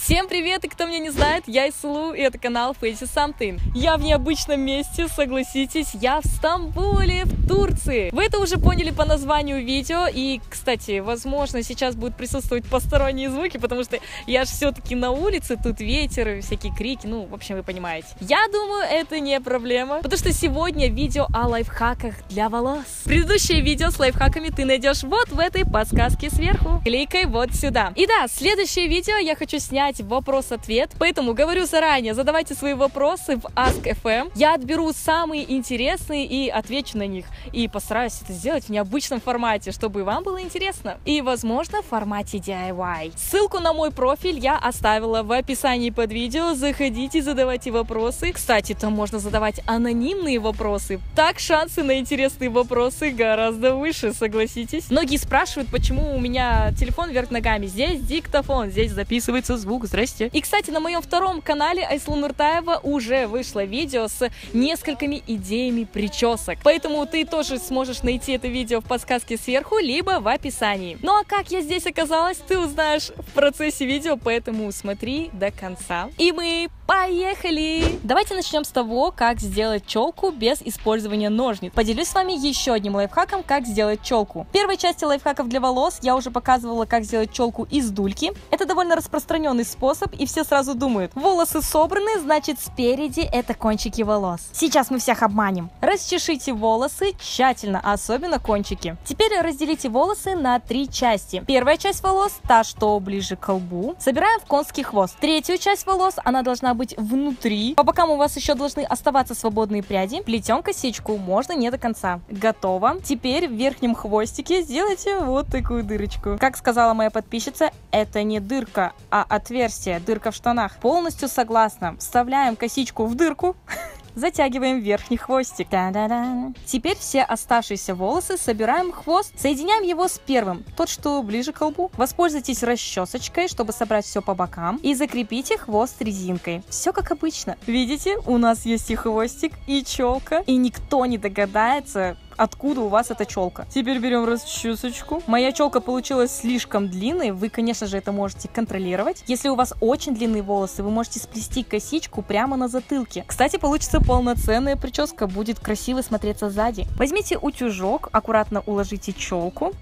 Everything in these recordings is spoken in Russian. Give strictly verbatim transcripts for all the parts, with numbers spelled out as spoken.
Всем привет, и кто меня не знает, я Исулу, и это канал Face Something. Я в необычном месте, согласитесь, я в Стамбуле, в Турции. Вы это уже поняли по названию видео, и, кстати, возможно, сейчас будут присутствовать посторонние звуки, потому что я же все-таки на улице, тут ветер, всякие крики, ну, в общем, вы понимаете. Я думаю, это не проблема, потому что сегодня видео о лайфхаках для волос. Предыдущее видео с лайфхаками ты найдешь вот в этой подсказке сверху. Кликай вот сюда. И да, следующее видео я хочу снять вопрос-ответ, поэтому говорю заранее, задавайте свои вопросы в Ask эф эм. Я отберу самые интересные и отвечу на них. И постараюсь это сделать в необычном формате, чтобы вам было интересно. И, возможно, в формате ди ай вай. Ссылку на мой профиль я оставила в описании под видео. Заходите, задавайте вопросы. Кстати, там можно задавать анонимные вопросы. Так шансы на интересные вопросы гораздо выше, согласитесь. Многие спрашивают, почему у меня телефон вверх ногами. Здесь диктофон, здесь записывается звук. Здрасте. И, кстати, на моем втором канале Айсулу Нуртаева уже вышло видео с несколькими идеями причесок. Поэтому ты тоже сможешь найти это видео в подсказке сверху, либо в описании. Ну а как я здесь оказалась, ты узнаешь в процессе видео, поэтому смотри до конца. И мы поехали! Давайте начнем с того, как сделать челку без использования ножниц. Поделюсь с вами еще одним лайфхаком, как сделать челку. В первой части лайфхаков для волос я уже показывала, как сделать челку из дульки. Это довольно распространенный способ, и все сразу думают: волосы собраны, значит спереди это кончики волос. Сейчас мы всех обманем. Расчешите волосы тщательно, особенно кончики. Теперь разделите волосы на три части. Первая часть волос, та, что ближе к лбу, собираем в конский хвост. Третью часть волос, она должна быть внутри. По бокам у вас еще должны оставаться свободные пряди. Плетем косичку, можно не до конца. Готово. Теперь в верхнем хвостике сделайте вот такую дырочку. Как сказала моя подписчица, это не дырка, а отверстие, дырка в штанах. Полностью согласна. Вставляем косичку в дырку. Затягиваем верхний хвостик. Та-да-да. Теперь все оставшиеся волосы собираем в хвост, соединяем его с первым, тот, что ближе к лбу. Воспользуйтесь расчесочкой, чтобы собрать все по бокам, и закрепите хвост резинкой. Все как обычно. Видите, у нас есть и хвостик, и челка, и никто не догадается, откуда у вас эта челка. Теперь берем расчесочку. Моя челка получилась слишком длинной, вы, конечно же, это можете контролировать. Если у вас очень длинные волосы, вы можете сплести косичку прямо на затылке. Кстати, получится полноценная прическа, будет красиво смотреться сзади. Возьмите утюжок, аккуратно уложите челку.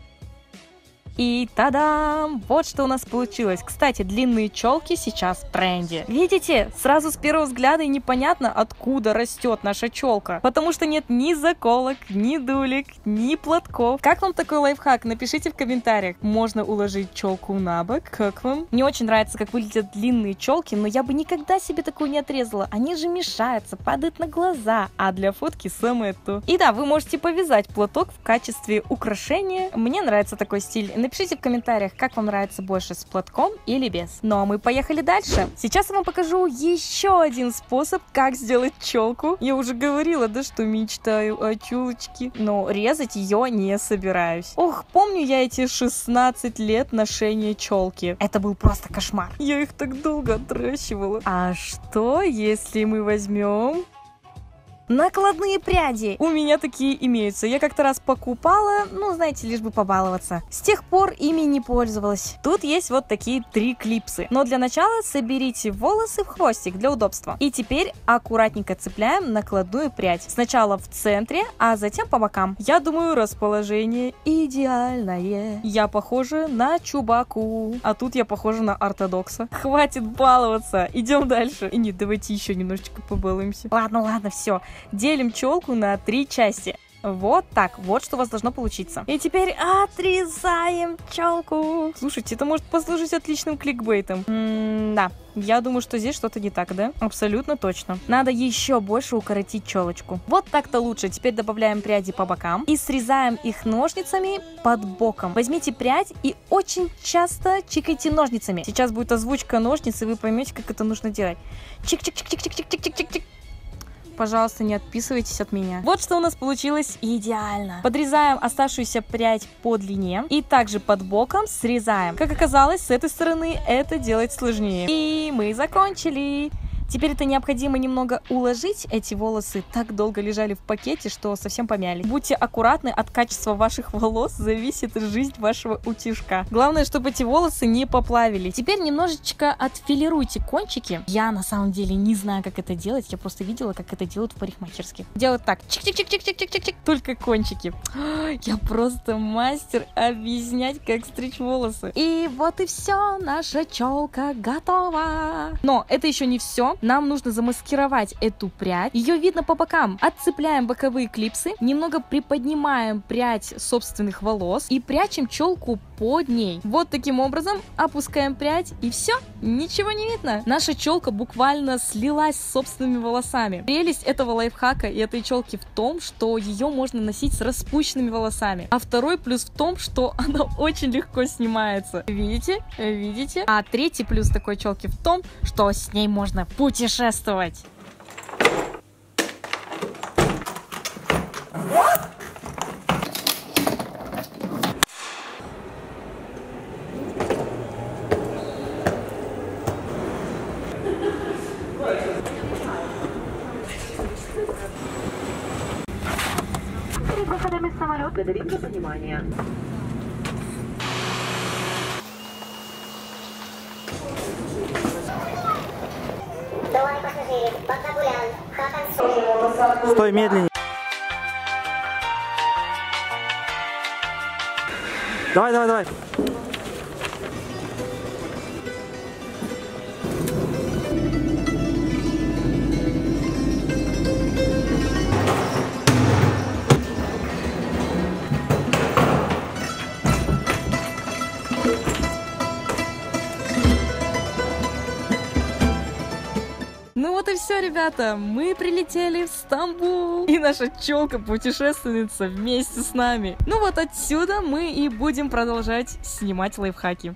И та-дам! Вот что у нас получилось. Кстати, длинные челки сейчас в тренде. Видите? Сразу с первого взгляда и непонятно, откуда растет наша челка. Потому что нет ни заколок, ни дулек, ни платков. Как вам такой лайфхак? Напишите в комментариях. Можно уложить челку на бок. Как вам? Мне очень нравится, как выглядят длинные челки, но я бы никогда себе такую не отрезала. Они же мешаются, падают на глаза. А для фотки самое то. И да, вы можете повязать платок в качестве украшения. Мне нравится такой стиль. Напишите в комментариях, как вам нравится больше, с платком или без. Ну а мы поехали дальше. Сейчас я вам покажу еще один способ, как сделать челку. Я уже говорила, да, что мечтаю о челочке, но резать ее не собираюсь. Ох, помню я эти шестнадцать лет ношения челки. Это был просто кошмар. Я их так долго отращивала. А что, если мы возьмем накладные пряди? У меня такие имеются. Я как-то раз покупала, ну, знаете, лишь бы побаловаться. С тех пор ими не пользовалась. Тут есть вот такие три клипсы. Но для начала соберите волосы в хвостик для удобства. И теперь аккуратненько цепляем накладную прядь. Сначала в центре, а затем по бокам. Я думаю, расположение идеальное. Я похожа на Чубаку. А тут я похожа на ортодокса. Хватит баловаться. Идем дальше. И нет, давайте еще немножечко побалуемся. Ладно, ладно, все. Делим челку на три части. Вот так, вот что у вас должно получиться. И теперь отрезаем челку. Слушайте, это может послужить отличным кликбейтом. М-да, я думаю, что здесь что-то не так, да? Абсолютно точно. Надо еще больше укоротить челочку. Вот так-то лучше. Теперь добавляем пряди по бокам и срезаем их ножницами под боком. Возьмите прядь и очень часто чикайте ножницами. Сейчас будет озвучка ножниц, и вы поймете, как это нужно делать. Чик-чик-чик-чик-чик-чик-чик-чик. Пожалуйста, не отписывайтесь от меня. Вот что у нас получилось идеально. Подрезаем оставшуюся прядь по длине и также под боком срезаем. Как оказалось, с этой стороны это делать сложнее. И мы закончили. Теперь это необходимо немного уложить. Эти волосы так долго лежали в пакете, что совсем помяли. Будьте аккуратны, от качества ваших волос зависит жизнь вашего утюжка. Главное, чтобы эти волосы не поплавили. Теперь немножечко отфилируйте кончики. Я на самом деле не знаю, как это делать. Я просто видела, как это делают в парикмахерских. Делают так. Чик-чик-чик-чик-чик-чик-чик. Только кончики. Я просто мастер объяснять, как стричь волосы. И вот и все. Наша челка готова. Но это еще не все. Нам нужно замаскировать эту прядь. Ее видно по бокам. Отцепляем боковые клипсы. Немного приподнимаем прядь собственных волос. И прячем челку под ней. Вот таким образом опускаем прядь. И все. Ничего не видно. Наша челка буквально слилась с собственными волосами. Прелесть этого лайфхака и этой челки в том, что ее можно носить с распущенными волосами. А второй плюс в том, что она очень легко снимается. Видите? Видите? А третий плюс такой челки в том, что с ней можно путешествовать. Перед выходом из самолета благодарим за внимание. Стой медленнее. Давай, давай, давай. Ну вот и все, ребята, мы прилетели в Стамбул, и наша челка-путешественница вместе с нами. Ну вот отсюда мы и будем продолжать снимать лайфхаки.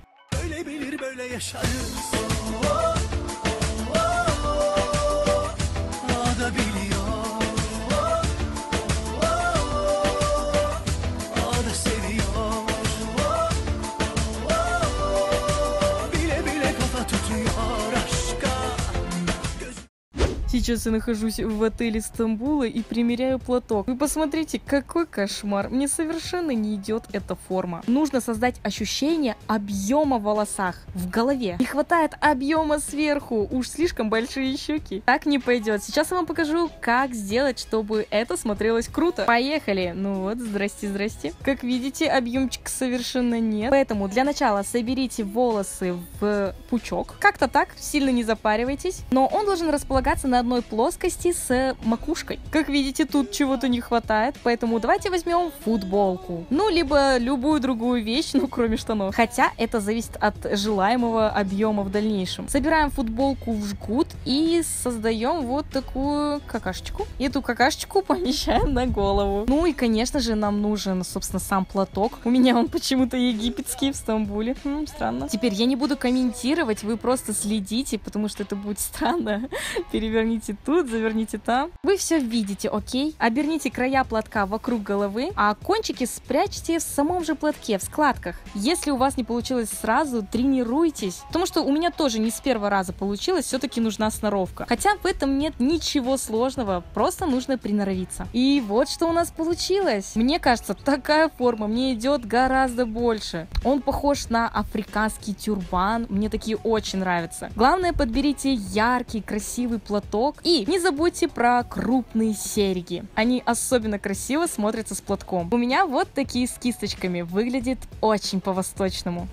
Сейчас я нахожусь в отеле Стамбула и примеряю платок. Вы посмотрите, какой кошмар. Мне совершенно не идет эта форма. Нужно создать ощущение объема в волосах, в голове. Не хватает объема сверху. Уж слишком большие щеки. Так не пойдет. Сейчас я вам покажу, как сделать, чтобы это смотрелось круто. Поехали. Ну вот, здрасте, здрасте. Как видите, объемчика совершенно нет. Поэтому для начала соберите волосы в пучок. Как-то так, сильно не запаривайтесь. Но он должен располагаться на одной плоскости с макушкой. Как видите, тут чего-то не хватает, поэтому давайте возьмем футболку. Ну, либо любую другую вещь, ну, кроме штанов. Хотя это зависит от желаемого объема в дальнейшем. Собираем футболку в жгут и создаем вот такую какашечку. И эту какашечку помещаем на голову. Ну и, конечно же, нам нужен, собственно, сам платок. У меня он почему-то египетский в Стамбуле. Хм, странно. Теперь я не буду комментировать, вы просто следите, потому что это будет странно. Переверните тут, заверните там. Вы все видите, окей? Оберните края платка вокруг головы, а кончики спрячьте в самом же платке, в складках. Если у вас не получилось сразу, тренируйтесь. Потому что у меня тоже не с первого раза получилось, все-таки нужна сноровка. Хотя в этом нет ничего сложного, просто нужно приноровиться. И вот что у нас получилось. Мне кажется, такая форма мне идет гораздо больше. Он похож на африканский тюрбан, мне такие очень нравятся. Главное, подберите яркий, красивый платок. И не забудьте про крупные серьги. Они особенно красиво смотрятся с платком. У меня вот такие с кисточками. Выглядит очень по-восточному.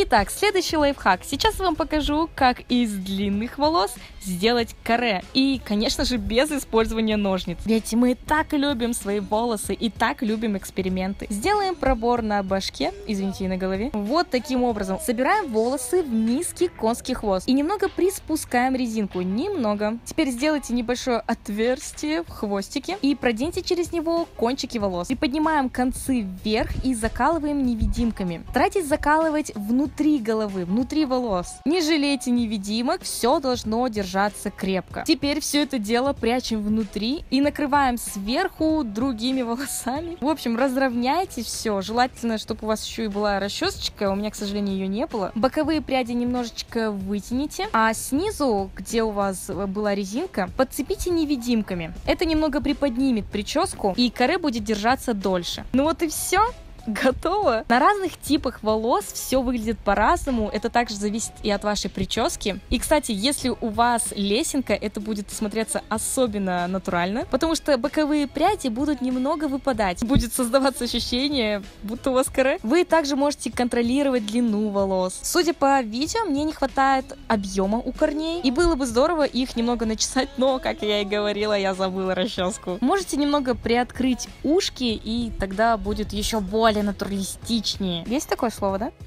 Итак, следующий лайфхак. Сейчас вам покажу, как из длинных волос сделать каре. И, конечно же, без использования ножниц. Ведь мы так любим свои волосы и так любим эксперименты. Сделаем пробор на башке, извините, и на голове. Вот таким образом. Собираем волосы в низкий конский хвост. И немного приспускаем резинку. Немного. Теперь сделайте небольшое отверстие в хвостике и проденьте через него кончики волос. Приподнимаем концы вверх и закалываем невидимками. Старайтесь закалывать внутри головы, внутри волос. Не жалейте невидимок, все должно держаться крепко. Теперь все это дело прячем внутри и накрываем сверху другими волосами. В общем, разровняйте все. Желательно, чтобы у вас еще и была расчесочка. У меня, к сожалению, ее не было. Боковые пряди немножечко вытяните, а снизу, где у вас была резинка, подцепите невидимками. Это немного приподнимет прическу, и каре будет держаться дольше. Ну вот и все. Готово! На разных типах волос все выглядит по-разному, это также зависит и от вашей прически. И, кстати, если у вас лесенка, это будет смотреться особенно натурально, потому что боковые пряди будут немного выпадать. Будет создаваться ощущение, будто у вас каре. Вы также можете контролировать длину волос. Судя по видео, мне не хватает объема у корней, и было бы здорово их немного начесать, но, как я и говорила, я забыла расческу. Можете немного приоткрыть ушки, и тогда будет еще более натуралистичнее. Есть такое слово, да?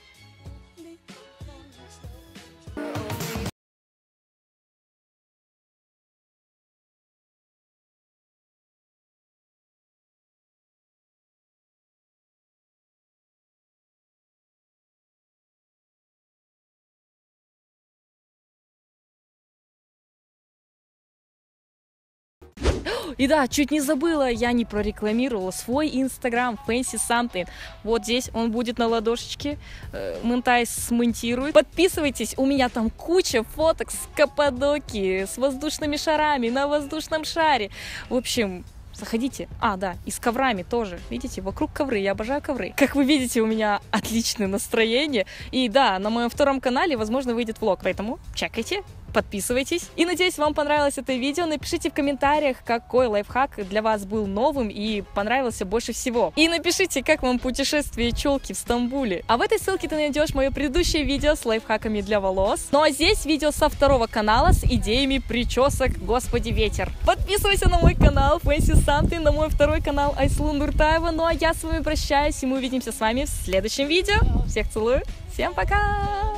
И да, чуть не забыла, я не прорекламировала свой инстаграм Fancy Something. Вот здесь он будет на ладошечке, Мэнтай смонтирует. Подписывайтесь, у меня там куча фоток с Каппадокии, с воздушными шарами, на воздушном шаре. В общем, заходите. А, да, и с коврами тоже. Видите, вокруг ковры. Я обожаю ковры. Как вы видите, у меня отличное настроение. И да, на моем втором канале, возможно, выйдет влог. Поэтому чекайте, подписывайтесь. И надеюсь, вам понравилось это видео. Напишите в комментариях, какой лайфхак для вас был новым и понравился больше всего. И напишите, как вам путешествие челки в Стамбуле. А в этой ссылке ты найдешь мое предыдущее видео с лайфхаками для волос. Ну а здесь видео со второго канала с идеями причесок. Господи, ветер. Подписывайся на мой канал Fancy Something, на мой второй канал Айслу Нуртаева. Ну а я с вами прощаюсь, и мы увидимся с вами в следующем видео. Всех целую. Всем пока!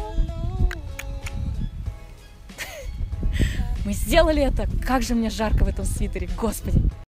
Мы сделали это! Как же мне жарко в этом свитере, господи!